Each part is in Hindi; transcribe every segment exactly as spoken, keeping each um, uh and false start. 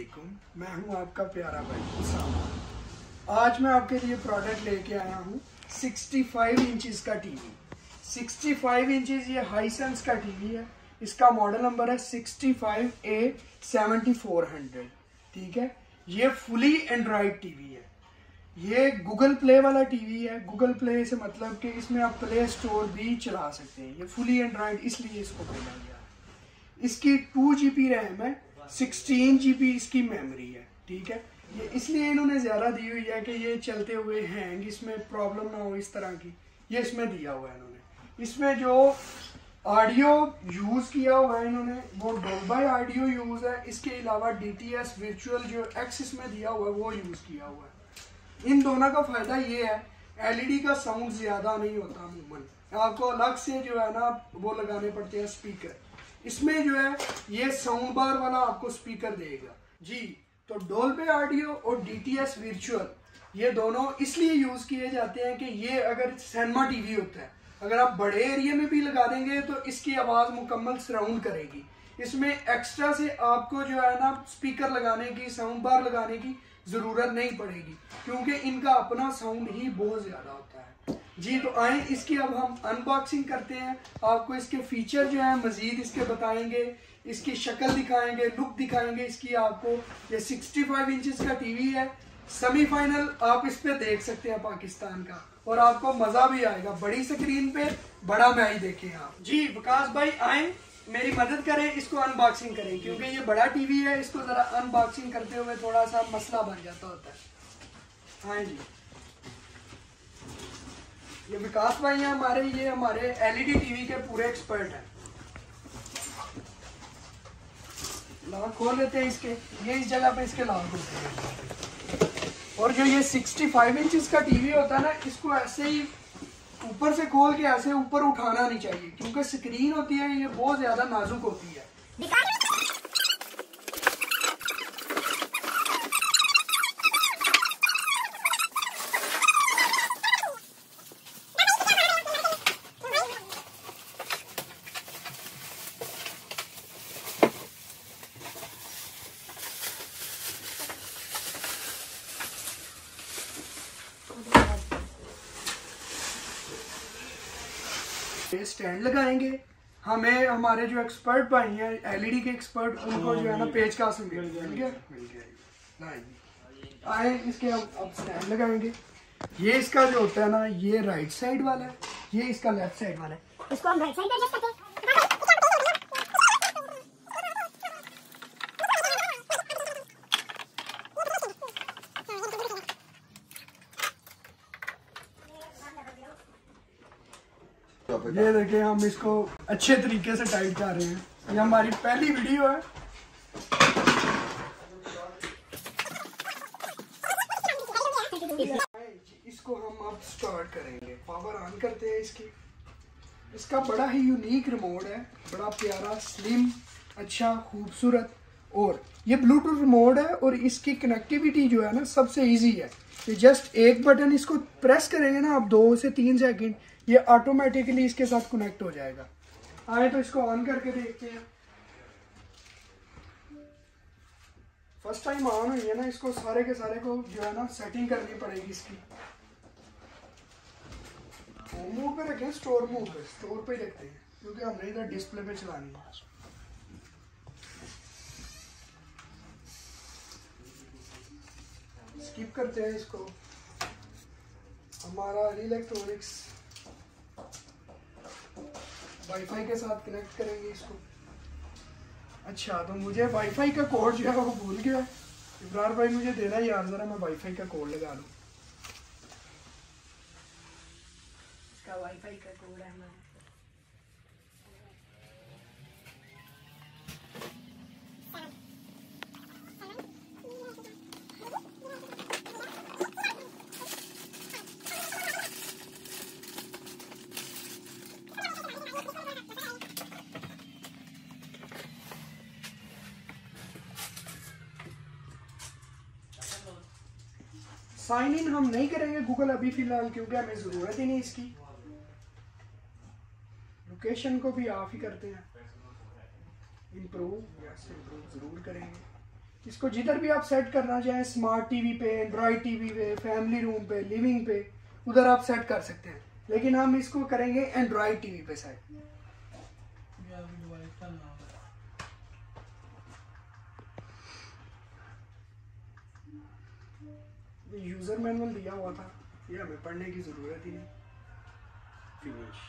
वालेकुम, मैं हूं आपका प्यारा भाई उसामा। आज मैं आपके लिए प्रोडक्ट लेके आया हूं पैंसठ इंचेस का टीवी। पैंसठ इंचेस ये हाईसेंस का टीवी है। इसका मॉडल नंबर है sixty five A seventy four hundred. ठीक है, ये फुली एंड्रॉयड टीवी है। ये गूगल प्ले वाला टीवी है। गूगल प्ले से मतलब कि इसमें आप प्ले स्टोर भी चला सकते हैं। ये फुली एंड्रॉयड इसलिए इसको बोला गया है। इसकी टू जी बी रैम है, सिक्सटीन जी बी इसकी मेमोरी है। ठीक है, ये इसलिए इन्होंने ज़्यादा दी हुई है कि ये चलते हुए हैंग इसमें प्रॉब्लम ना हो, इस तरह की ये इसमें दिया हुआ है इन्होंने। इसमें जो ऑडियो यूज़ किया हुआ है इन्होंने वो डोल्बी ऑडियो यूज़ है। इसके अलावा डी टी एस वर्चुअल जो एक्स इसमें दिया हुआ है वो यूज़ किया हुआ है। इन दोनों का फ़ायदा ये है, एल ई डी का साउंड ज़्यादा नहीं होता अमूमन, आपको अलग से जो है ना वो लगाने पड़ते हैं स्पीकर। इसमें जो है ये साउंड बार वाला आपको स्पीकर देगा जी। तो डोल्बी ऑडियो और डी टी एस वर्चुअल ये दोनों इसलिए यूज़ किए जाते हैं कि ये अगर सिनेमा टीवी होता है, अगर आप बड़े एरिया में भी लगा देंगे तो इसकी आवाज़ मुकम्मल सराउंड करेगी। इसमें एक्स्ट्रा से आपको जो है ना स्पीकर लगाने की, साउंड बार लगाने की ज़रूरत नहीं पड़ेगी, क्योंकि इनका अपना साउंड ही बहुत ज़्यादा होता है जी। तो आए इसकी अब हम अनबॉक्सिंग करते हैं। आपको इसके फीचर जो है मज़ीद इसके बताएंगे, इसकी शक्ल दिखाएंगे, लुक दिखाएंगे इसकी आपको। ये सिक्सटी फाइव इंचेस का टीवी है। सेमीफाइनल आप इस पे देख सकते हैं पाकिस्तान का, और आपको मज़ा भी आएगा। बड़ी स्क्रीन पे बड़ा मैच देखें आप जी। विकास भाई आए मेरी मदद करें, इसको अनबॉक्सिंग करें, क्योंकि ये बड़ा टीवी है। इसको ज़रा अनबॉक्सिंग करते हुए थोड़ा सा मसला बन जाता होता है। हाँ जी, ये विकास भाई हैं हमारे, ये हमारे एल ई डी टीवी के पूरे एक्सपर्ट हैं। लॉक खोल लेते हैं इसके, ये इस जगह पे इसके लॉक होते हैं। और जो ये सिक्सटी फाइव इंचेस का टीवी होता है ना, इसको ऐसे ही ऊपर से खोल के ऐसे ऊपर उठाना नहीं चाहिए, क्योंकि स्क्रीन होती है ये बहुत ज्यादा नाजुक होती है। स्टैंड लगाएंगे, हमें हमारे जो एक्सपर्ट भाई हैं एल ई डी के एक्सपर्ट, उनको जो है ना पेज का से मिल गया मिल गया आए इसके अब अब स्टैंड लगाएंगे। ये इसका जो होता है ना, ये राइट साइड वाला है, ये इसका लेफ्ट साइड वाला है। इसको हम राइट साइड एडजस्ट करते हैं। ये देखिए हम इसको अच्छे तरीके से टाइट कर रहे हैं। ये हमारी पहली वीडियो है। इसको हम अब स्टार्ट करेंगे। पावर ऑन करते हैं इसकी। इसका बड़ा ही यूनिक रिमोट है, बड़ा प्यारा, स्लिम, अच्छा, खूबसूरत, और ये ब्लूटूथ रिमोट है। और इसकी कनेक्टिविटी जो है ना सबसे इजी है। ये जस्ट एक बटन इसको प्रेस करेंगे ना आप, दो से तीन सेकंड, ये ऑटोमेटिकली इसके साथ कनेक्ट हो जाएगा। आए तो इसको ऑन करके देखते हैं। फर्स्ट टाइम ऑन हुई है ना, इसको सारे के सारे को जो है ना सेटिंग करनी पड़ेगी इसकी। होम मोड पे रखें, स्टोर मोड पे, स्टोर पे ही रखते हैं, क्योंकि हमने इधर डिस्प्ले पे चलानी है। स्किप करते हैं इसको। हमारा इलेक्ट्रॉनिक्स वाईफाई के साथ कनेक्ट करेंगे इसको। अच्छा, तो मुझे वाईफाई का कोड जो है वो भूल गया। इब्रार भाई मुझे देना यार, जरा मैं वाईफाई का कोड लगा लूँ। इसका वाईफाई का कोड है हमारा साइन इन हम नहीं करेंगे गूगल अभी फिलहाल, क्योंकि हमें ज़रूरत ही नहीं इसकी। लोकेशन को भी ऑफ ही करते हैं। इम्प्रूव, यस इम्प्रूव ज़रूर करेंगे। इसको जिधर भी आप सेट करना चाहें, स्मार्ट टीवी पे, एंड्रॉयड टीवी पे, फैमिली रूम पे, लिविंग पे, उधर आप सेट कर सकते हैं। लेकिन हम इसको करेंगे एंड्रॉयड टीवी पे सेट। यूजर मैनुअल दिया हुआ था, ये हमें पढ़ने की जरूरत ही नहीं। फिनिश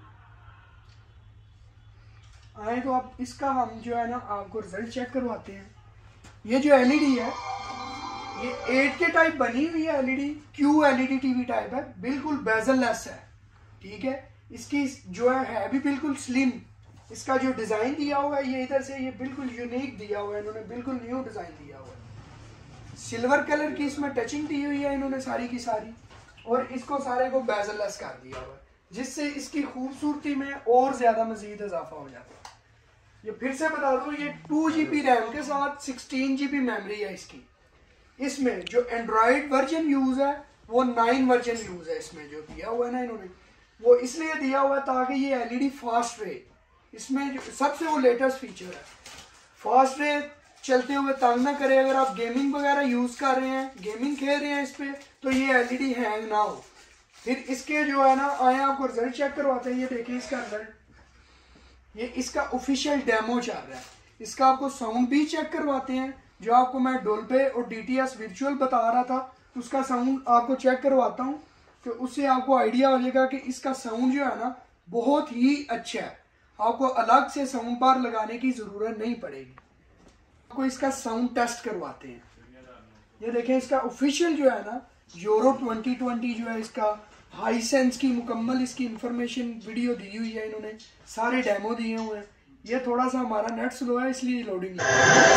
आए तो आप इसका हम जो है ना आपको रिजल्ट चेक करवाते हैं। ये जो एलईडी है ये एट के टाइप बनी हुई है LED, Q LED TV type है, बिल्कुल बेजल लेस है। ठीक है, इसकी जो है, है भी बिल्कुल स्लिम। इसका जो डिजाइन दिया हुआ है ये इधर से ये बिल्कुल यूनिक दिया हुआ है, इन्होंने बिल्कुल न्यू डिजाइन दिया हुआ है। सिल्वर कलर की इसमें टचिंग दी हुई है इन्होंने सारी की सारी, और इसको सारे को बेजल लेस कर दिया हुआ है, जिससे इसकी खूबसूरती में और ज्यादा मजीद इजाफा हो जाता है। ये फिर से बता दूं, ये टू जी बी रैम के साथ सिक्सटीन जी बी मेमोरी है इसकी। इसमें जो एंड्रॉयड वर्जन यूज है वो नाइन वर्जन यूज है। इसमें जो दिया हुआ है ना इन्होंने, वो इसलिए दिया हुआ है ताकि ये एलईडी फास्ट रहे। इसमें जो सबसे वो लेटेस्ट फीचर है, फास्ट रहे, चलते हुए तंग ना करे। अगर आप गेमिंग वगैरह यूज कर रहे हैं, गेमिंग खेल रहे हैं इस पे, तो ये एलईडी हैंग ना हो। फिर इसके जो है ना, आए आपको रिजल्ट चेक करवाते हैं। ये देखिए इसका रिजल्ट, ये इसका ऑफिशियल डेमो चल रहा है। इसका आपको साउंड भी चेक करवाते हैं, जो आपको मैं डोल्बे और डीटीएस वर्चुअल बता रहा था, उसका साउंड आपको चेक करवाता हूँ, तो उससे आपको आइडिया हो जाएगा कि इसका साउंड जो है ना बहुत ही अच्छा है। आपको अलग से साउंड बार लगाने की जरूरत नहीं पड़ेगी। आपको इसका साउंड टेस्ट करवाते हैं। ये देखें इसका ऑफिशियल जो है ना यूरो ट्वेंटी ट्वेंटी जो है, इसका हाईसेंस की मुकम्मल इसकी इंफॉर्मेशन वीडियो दी हुई है इन्होंने, सारे डेमो दिए हुए हैं। ये थोड़ा सा हमारा नेट स्लो है इसलिए लोडिंग नहीं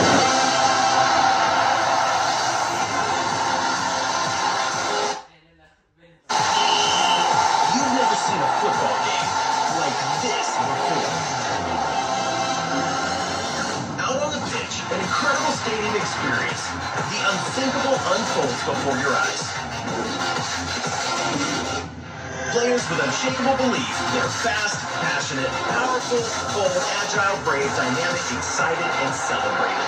stadium experience. The unthinkable unfolds before your eyes. Players with unshakable belief. They're fast, passionate, powerful, bold, agile, brave, dynamic, excited, and celebrated.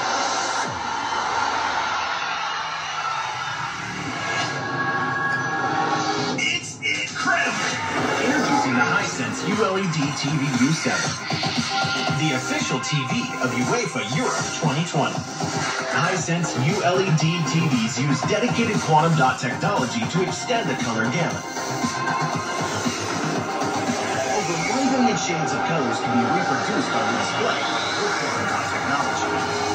It's incredible! Introducing the Hisense U L E D T V U seven. The official T V of UEFA Europe twenty twenty. Hisense U L E D T Vs use dedicated quantum dot technology to extend the color gamut. Over one billion shades of colors can be reproduced on the display with quantum dot technology.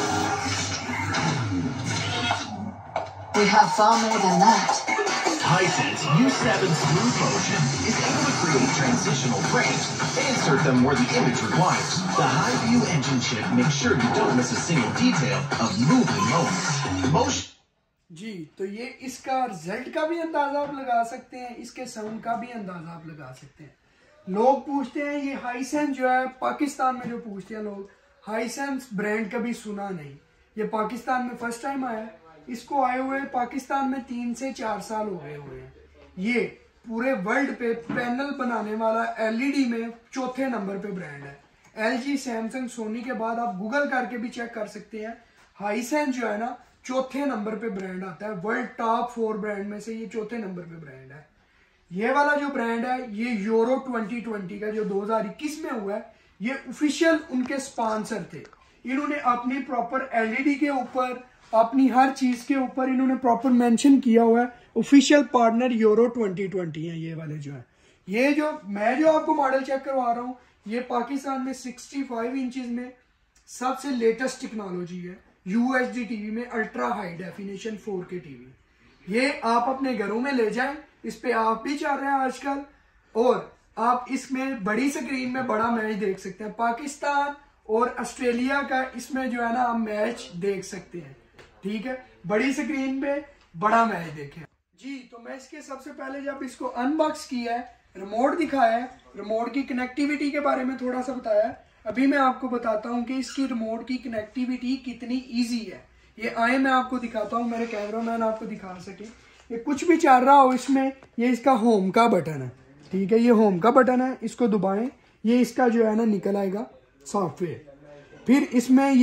We have far more than that. Hisense U seven Smooth Motion is able to create transitional frames and insert them where the image requires. The high-view engine chip makes sure you don't miss a single detail of moving moments. Motion. जी, तो ये इसका रिजल्ट का भी अंदाजा आप लगा सकते हैं, इसके साउंड का भी अंदाजा आप लगा सकते हैं। लोग पूछते हैं ये हाईसेंस जो है, पाकिस्तान में जो पूछते हैं लोग, हाईसेंस ब्रांड कभी सुना नहीं, ये पाकिस्तान में फर्स्ट टाइम आया है। इसको आए हुए पाकिस्तान में तीन से चार साल हो गए हुए हैं। ये पूरे वर्ल्ड पे पैनल बनाने वाला एलईडी में चौथे नंबर पे ब्रांड है। एलजी, सैमसंग, सोनी के बाद आप गूगल करके भी चेक कर सकते हैं, हाईसेंस जो है ना चौथे नंबर पे ब्रांड आता है। वर्ल्ड टॉप फोर ब्रांड में से ये चौथे नंबर पे ब्रांड है। ये वाला जो ब्रांड है ये यूरो ट्वेंटी ट्वेंटी का जो दो हज़ार इक्कीस में हुआ है, ये ऑफिशियल उनके स्पॉन्सर थे। इन्होंने अपनी प्रॉपर एलईडी के ऊपर, अपनी हर चीज के ऊपर इन्होंने प्रॉपर मेंशन किया हुआ है official partner Euro twenty twenty है ये वाले जो है। ये जो मैं जो आपको मॉडल चेक करवा रहा हूँ, ये पाकिस्तान में सिक्सटी फाइव इंचेस में सबसे लेटेस्ट टेक्नोलॉजी है। यूएचडी टीवी में ultra high definition four K TV, ये आप अपने घरों में ले जाएं। इस पे आप भी चल रहे हैं आजकल, और आप इसमें बड़ी स्क्रीन में बड़ा मैच देख सकते हैं। पाकिस्तान और ऑस्ट्रेलिया का इसमें जो है ना आप मैच देख सकते हैं। ठीक है, बड़ी स्क्रीन पे बड़ा मैच देखें जी। तो मैं इसके सबसे पहले जब इसको अनबॉक्स किया है, रिमोट दिखाया है, रिमोट की कनेक्टिविटी के बारे में थोड़ा सा बताया है। अभी मैं आपको बताता हूँ कि इसकी रिमोट की कनेक्टिविटी कितनी इजी है। ये आए मैं आपको दिखाता हूँ, मेरे कैमरामैन आपको दिखा सके। ये कुछ भी चल रहा हो इसमें, ये इसका होम का बटन है। ठीक है, ये होम का बटन है, इसको दबाएं, ये इसका जो है ना निकल आएगा सॉफ्टवेयर। फिर इसमें ये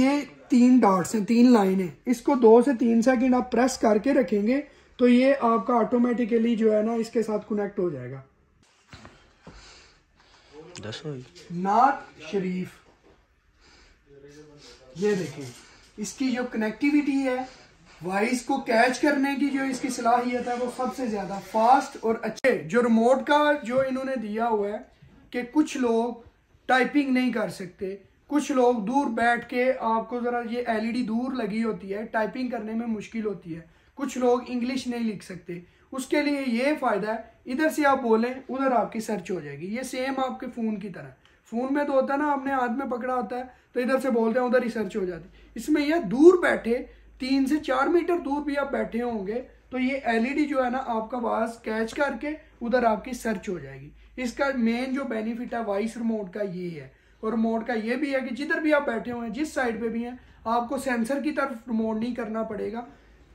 तीन डॉट्स हैं, तीन लाइनें, इसको दो से तीन सेकंड आप प्रेस करके रखेंगे तो ये आपका ऑटोमेटिकली जो है ना इसके साथ कनेक्ट हो जाएगा। नात शरीफ, ये देखें इसकी जो कनेक्टिविटी है, वॉइस को कैच करने की जो इसकी सलाहियत है वो सबसे ज्यादा फास्ट और अच्छे। जो रिमोट का जो इन्होंने दिया हुआ है कि कुछ लोग टाइपिंग नहीं कर सकते, कुछ लोग दूर बैठ के, आपको जरा ये एलईडी दूर लगी होती है, टाइपिंग करने में मुश्किल होती है, कुछ लोग इंग्लिश नहीं लिख सकते, उसके लिए ये फायदा है, इधर से आप बोलें उधर आपकी सर्च हो जाएगी। ये सेम आपके फोन की तरह, फोन में तो होता है ना आपने हाथ में पकड़ा होता है तो इधर से बोलते हैं उधर ही सर्च हो जाती है। इसमें यह दूर बैठे, तीन से चार मीटर दूर भी आप बैठे होंगे तो ये एलईडी जो है ना आपका आवाज कैच करके उधर आपकी सर्च हो जाएगी। इसका मेन जो बेनिफिट है वॉइस रिमोट का ये है। और रिमोट का ये भी है कि जिधर भी आप बैठे हुए हैं, जिस साइड पे भी हैं, आपको सेंसर की तरफ रिमोट नहीं करना पड़ेगा।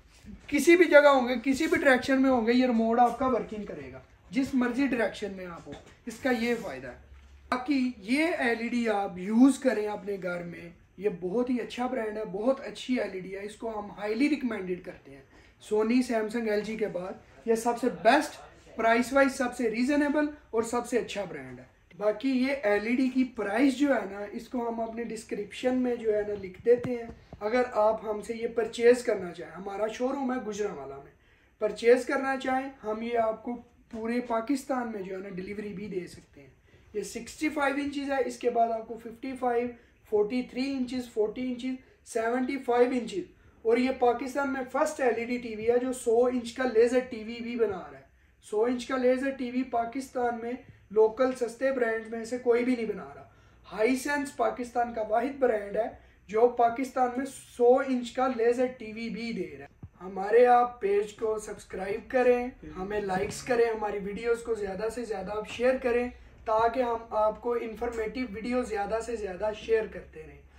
किसी भी जगह होंगे, किसी भी डायरेक्शन में होंगे, ये रिमोट आपका वर्किंग करेगा, जिस मर्जी डायरेक्शन में आप हो। इसका ये फायदा है। बाकी ये एलईडी आप यूज करें अपने घर में, ये बहुत ही अच्छा ब्रांड है, बहुत अच्छी एलईडी है, इसको हम हाईली रिकमेंडेड करते हैं। सोनी, सैमसंग, एलजी के बाद ये सबसे बेस्ट, प्राइस वाइज सबसे रीजनेबल और सबसे अच्छा ब्रांड है। बाकी ये एलईडी की प्राइस जो है ना, इसको हम अपने डिस्क्रिप्शन में जो है ना लिख देते हैं। अगर आप हमसे ये परचेज करना चाहें, हमारा शोरूम है गुजरांवाला में, परचेज करना चाहें हम ये आपको पूरे पाकिस्तान में जो है ना डिलीवरी भी दे सकते हैं। ये सिक्सटी फाइव इंचज़ है, इसके बाद आपको fifty five, forty three inches, forty inches, seventy five inches, और ये पाकिस्तान में फर्स्ट एलईडी टीवी है जो सौ इंच का लेज़र टीवी भी बना रहा है। सौ इंच का लेज़र टीवी पाकिस्तान में लोकल सस्ते ब्रांड में से कोई भी नहीं बना रहा। हाईसेंस पाकिस्तान का वाहिद ब्रांड है जो पाकिस्तान में सौ इंच का लेज़र टीवी भी दे रहा है। हमारे आप पेज को सब्सक्राइब करें, हमें लाइक्स करें, हमारी वीडियोस को ज़्यादा से ज़्यादा आप शेयर करें ताकि हम आपको इन्फॉर्मेटिव वीडियो ज़्यादा से ज़्यादा शेयर करते रहें।